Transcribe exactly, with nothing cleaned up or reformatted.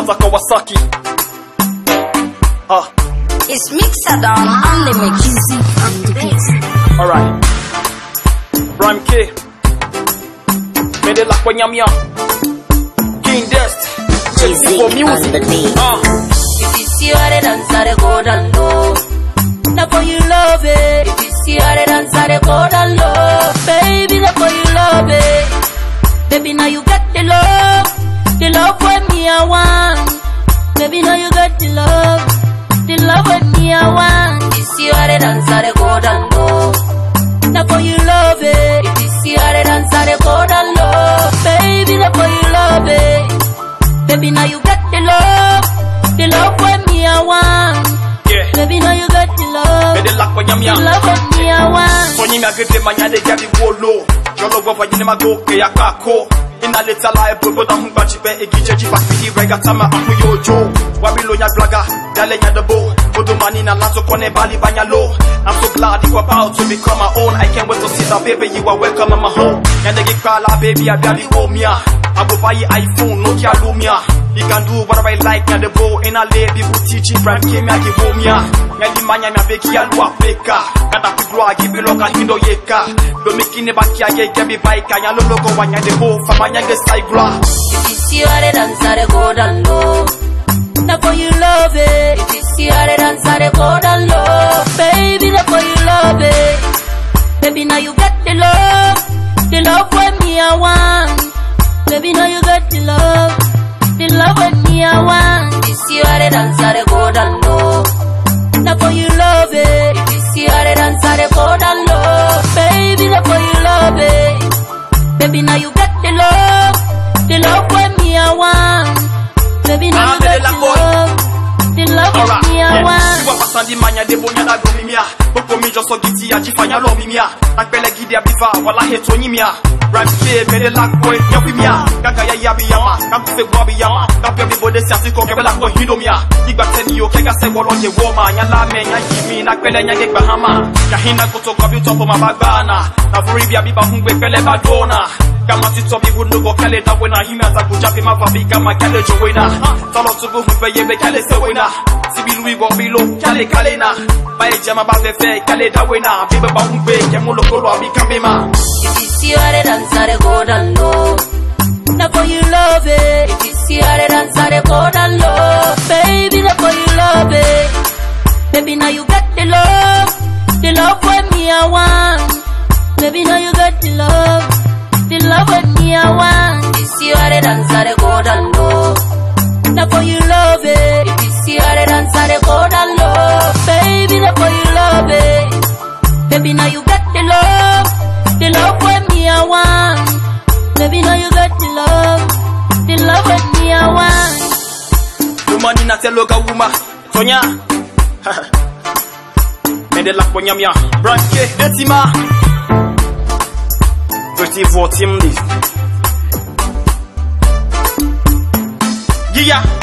Shota Kawasaki. Ah. It's Mixadon on the mix. Easy on the beat. Alright. Prime K. Mede la Kwanyamia. King Dest. Easy on the beat. Ah. If you see how they dance, how they go down low. Now for you love it. If you see how they dance, how they go down low. Baby, now for you love it. Baby, now you got the love. The love with me I want. Baby, now you got the love. The love with me I want. You see how they dance, how they go down low. Now for you love it. If you see how they dance, how they go down low. Baby, now for you love it. Baby, now you got the love. The love with me I want. Yeah. Baby, now you got the love. Mede la Kwanyamia. The love with me I want. Sonyi mi agete manyade gabi wolo. Jolo gova yine magoke ya kako. Ina leta la e bobo da humba chipe e gije jipa kiki rega tama amu yojo. Wabilo nya blaga, dale nya debo. Odo mani na lato kone bali banyalo. I'm so glad you are about to become my own. I can't wait to see that baby, you are welcome in my home. Nyandegi krala baby, I barely owe me. I go buy iPhone, Nokia Lumia. You can do whatever I like, nya debo. Ina le people teaching, Prime K me agi womia. Nyandi manya me beki ya lua peka. Kada piglo agi biloka hindo yeka. Domikine baki agi gebi baika. Nya lologo wa nya debo, fama nyage saigla. If you see how they dance, how they go down low. Now for you love it. If you see how they dance, how they go down low. Baby, now for you love it. Baby, now you got the love. The love with me I want. Baby, now you got the love. The love with me I want. You see how they dance, how they go down low. Now for you love it. If you see how they dance, how they go down low. Baby, now for you love it. Baby, now you got the love. The love with me I want. Baby, now you got the love. The love with me I want. Siwa pasandi manya debo nyada gomi mia. Boko mi joso giti ya jifanya lo mi mia. Nakpele gidi ya biva wala heto nyi mia. Prime K mede lakwe nyawi mia. Kaka ya yabi yama, kakufe gwabi yama. Kapya bibode siasi koke bela ko hido mia. Igba teni yo kega se wolo je woma. Nyala me nya yimi nakpele nyage bahama. Kahina koto kwa biuto po mabagana. Na vuri bia biba hungwe pele badona. Kama tito bi wundo go kale da wena. Hime ata kujapi mafabi kama kale jo wena. Talo tugu hube yebe kale se wena. Sibi lui go bilo kale kale na. Bae jama ba fefe kale da wena. Biba ba hungwe kemu lokolo abi kambema. If you see how they dance, how they go down low. Now for you love it. If you see how they dance, how they go down low. Baby, now for you love it. Baby, now you got the love. The love with me I want. Baby, now you got the love. The love with me I want. You see how they dance, how they go down low. Now for you love it. If you see how they dance, how they go down low. Baby, now for you love it. Baby, now you got the love. The love with me I want. Baby, now you got the love. The love with me I want. Lumani na teloga wuma. Tonya. Mede la Kwanyamia. Prime K. Detima. thirty-four team lead. Yeah.